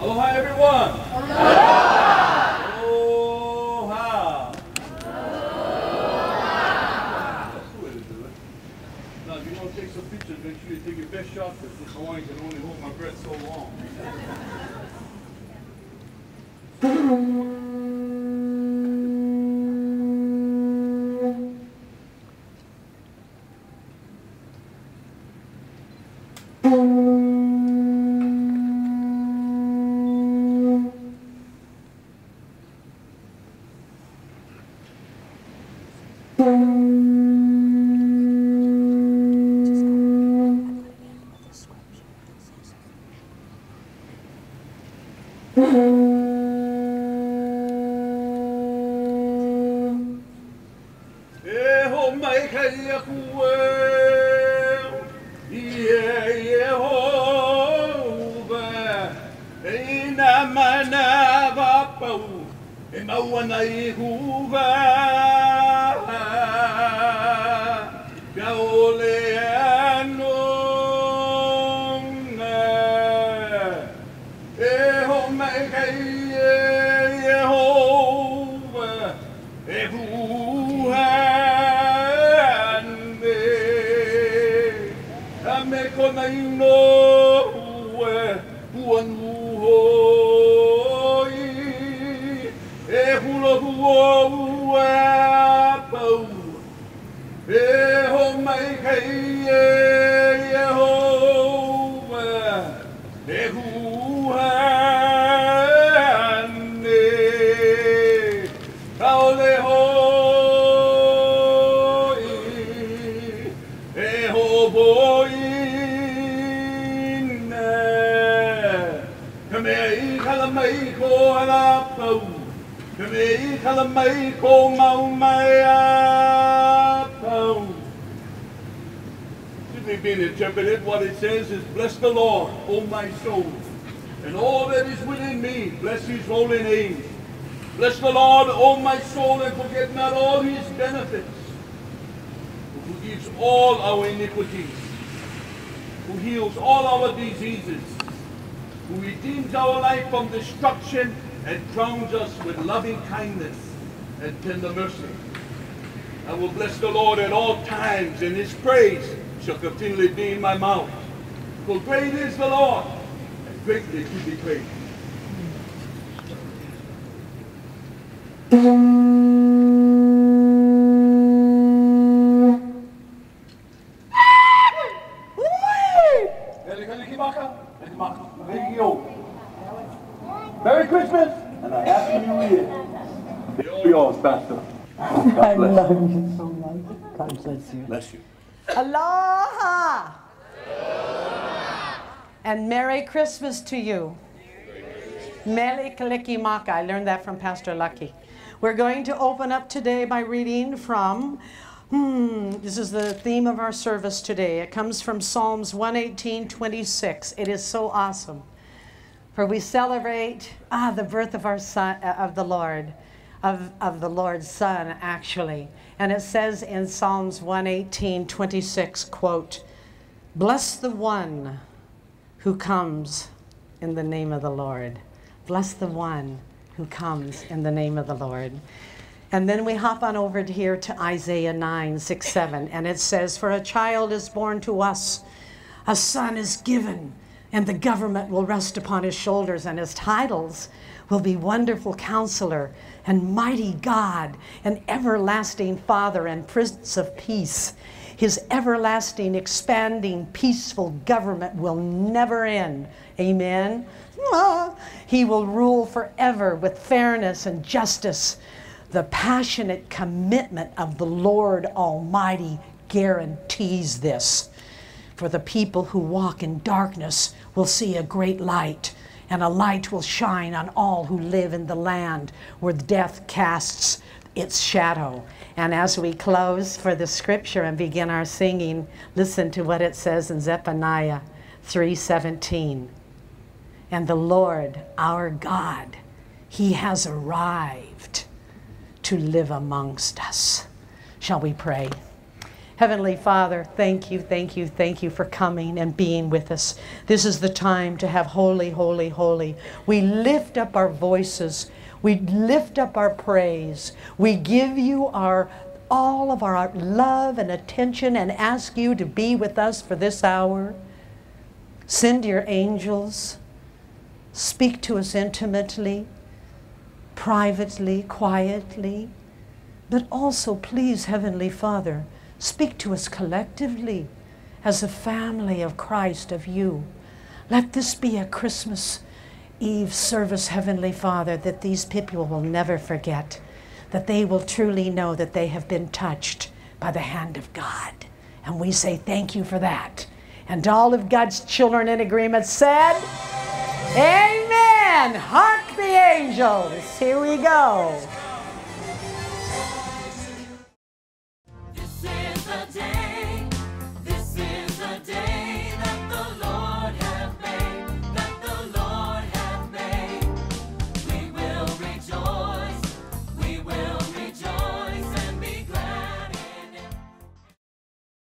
Aloha, everyone. Aloha. Aloha. That's the way to do it. Now, if you want to take some pictures, make sure you take your best shot, because this Hawaiian can only hold my breath so long. Simply being interpreted, what it says is, bless the Lord, O my soul, and all that is within me, bless his holy name. Bless the Lord, O my soul, and forget not all his benefits, who forgives all our iniquities, who heals all our diseases, who redeems our life from destruction and crowns us with loving kindness and tender mercy. I will bless the Lord at all times, and his praise shall continually be in my mouth. For great is the Lord, and greatly to be praised. Merry Christmas and a Happy New Year. They're all yours, Pastor. I love you so much. God bless you. Bless you. Aloha! And Merry Christmas to you. Mele Kalikimaka. I learned that from Pastor Laki. We're going to open up today by reading from, this is the theme of our service today. It comes from Psalms 118:26. It is so awesome. For we celebrate the birth of our son, of the Lord, of the Lord's Son, actually. And it says in Psalms 118:26, quote, "Bless the one who comes in the name of the Lord." Bless the one who comes in the name of the Lord. And then we hop on over to here to Isaiah 9:6-7, and it says, "For a child is born to us, a son is given, and the government will rest upon his shoulders, and his titles will be Wonderful Counselor, and Mighty God, and Everlasting Father, and Prince of Peace. His everlasting, expanding, peaceful government will never end." Amen. He will rule forever with fairness and justice. The passionate commitment of the Lord Almighty guarantees this. For the people who walk in darkness will see a great light, and a light will shine on all who live in the land where death casts its shadow. And as we close for the scripture and begin our singing, listen to what it says in Zephaniah 3:17. "And the Lord, our God, he has arrived to live amongst us." Shall we pray? Heavenly Father, thank you, thank you, thank you for coming and being with us. This is the time to have holy, holy, holy. We lift up our voices. We lift up our praise. We give you all of our love and attention and ask you to be with us for this hour. Send your angels. Speak to us intimately, privately, quietly. But also, please, Heavenly Father, speak to us collectively as a family of Christ, of you. Let this be a Christmas Eve service, Heavenly Father, that these people will never forget, that they will truly know that they have been touched by the hand of God. And we say thank you for that. And all of God's children in agreement said, Amen. Hark the angels. Here we go.